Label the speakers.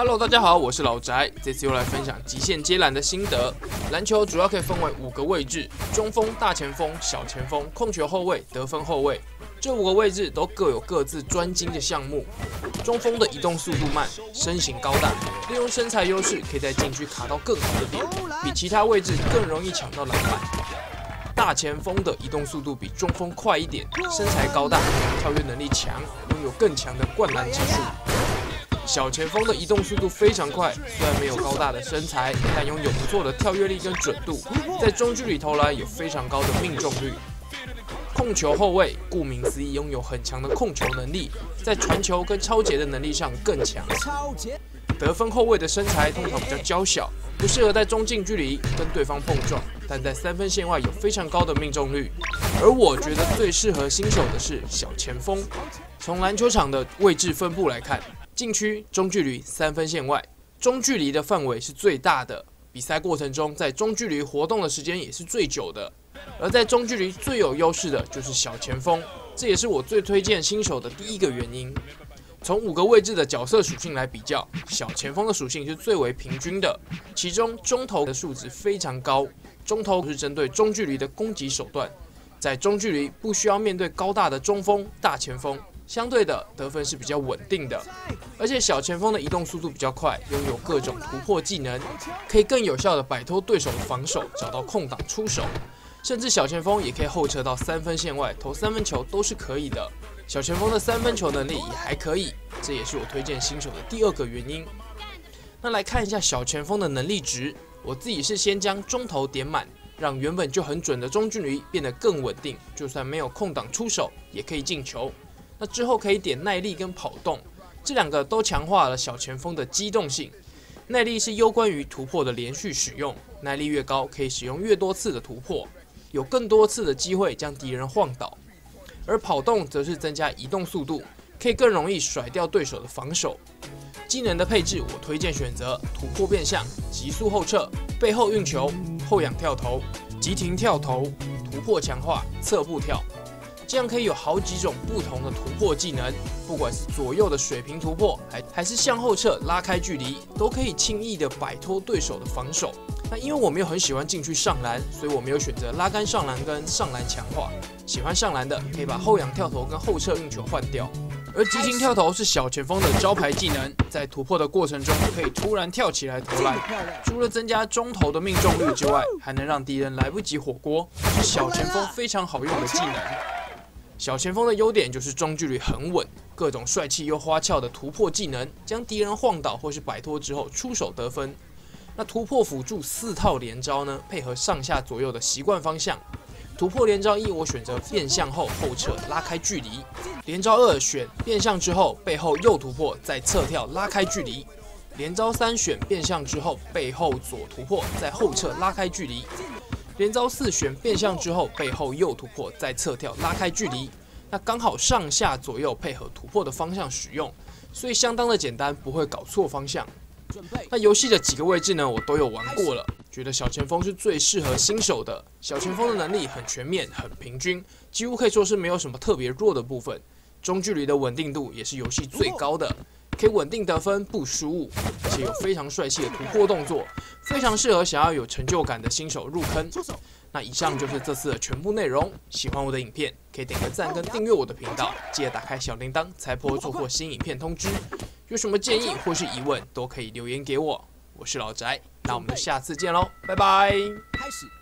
Speaker 1: Hello， 大家好，我是老宅，这次又来分享极限接篮的心得。篮球主要可以分为5个位置：中锋、大前锋、小前锋、控球后卫、得分后卫。这5个位置都各有各自专精的项目。中锋的移动速度慢，身形高大，利用身材优势，可以在禁区卡到更好的点，比其他位置更容易抢到篮板。大前锋的移动速度比中锋快一点，身材高大，跳跃能力强，拥有更强的灌篮技术。小前锋的移动速度非常快，虽然没有高大的身材，但拥有不错的跳跃力跟准度，在中距离投篮有非常高的命中率。控球后卫顾名思义，拥有很强的控球能力，在传球跟抄截的能力上更强。得分后卫的身材通常比较娇小，不适合在中近距离跟对方碰撞，但在3分线外有非常高的命中率。而我觉得最适合新手的是小前锋。从篮球场的位置分布来看，禁区、中距离、3分线外，中距离的范围是最大的。比赛过程中，在中距离活动的时间也是最久的。而在中距离最有优势的就是小前锋，这也是我最推荐新手的第一个原因。从5个位置的角色属性来比较，小前锋的属性是最为平均的，其中中投的数值非常高。中投是针对中距离的攻击手段，在中距离不需要面对高大的中锋、大前锋。相对的得分是比较稳定的，而且小前锋的移动速度比较快，拥有各种突破技能，可以更有效的摆脱对手的防守，找到空档出手。甚至小前锋也可以后撤到3分线外投3分球都是可以的。小前锋的3分球能力也还可以，这也是我推荐新手的第2个原因。那来看一下小前锋的能力值，我自己是先将中投点满，让原本就很准的中距离变得更稳定，就算没有空档出手也可以进球。那之后可以点耐力跟跑动，这2个都强化了小前锋的机动性。耐力是攸关于突破的连续使用，耐力越高，可以使用越多次的突破，有更多次的机会将敌人晃倒。而跑动则是增加移动速度，可以更容易甩掉对手的防守。技能的配置，我推荐选择突破变向、急速后撤、背后运球、后仰跳投、急停跳投、突破强化、侧步跳。这样可以有好几种不同的突破技能，不管是左右的水平突破，还是向后撤拉开距离，都可以轻易的摆脱对手的防守。那因为我没有很喜欢禁区上篮，所以我没有选择拉杆上篮跟上篮强化。喜欢上篮的可以把后仰跳投跟后撤运球换掉。而急停跳投是小前锋的招牌技能，在突破的过程中可以突然跳起来投篮，除了增加中投的命中率之外，还能让敌人来不及火锅，是小前锋非常好用的技能。小前锋的优点就是中距离很稳，各种帅气又花俏的突破技能，将敌人晃倒或是摆脱之后出手得分。那突破辅助4套连招呢，配合上下左右的习惯方向。突破连招1，我选择变向后后撤拉开距离；连招2选变向之后背后右突破再侧跳拉开距离；连招3选变向之后背后左突破再后撤拉开距离。连招4选变向之后背后右突破再侧跳拉开距离，那刚好上下左右配合突破的方向使用，所以相当的简单，不会搞错方向。那游戏的几个位置呢，我都有玩过了，觉得小前锋是最适合新手的。小前锋的能力很全面、很平均，几乎可以说是没有什么特别弱的部分。中距离的稳定度也是游戏最高的，可以稳定得分不失误，而且有非常帅气的突破动作，非常适合想要有成就感的新手入坑。那以上就是这次的全部内容，喜欢我的影片可以点个赞跟订阅我的频道，记得打开小铃铛才不会错过新影片通知。有什么建议或是疑问都可以留言给我，我是老宅，那我们下次见喽，拜拜。开始。